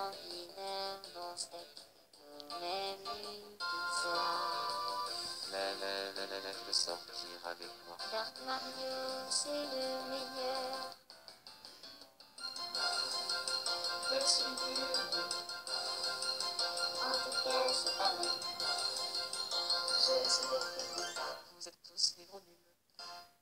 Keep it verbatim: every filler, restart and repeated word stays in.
extraordinaire dans cette même histoire. La la la la la, je veux sortir avec moi. Dark Mario, c'est le meilleur. Petit nul. En tout cas, c'est pas vrai. Je sais pas. Vous êtes tous des gros nuls.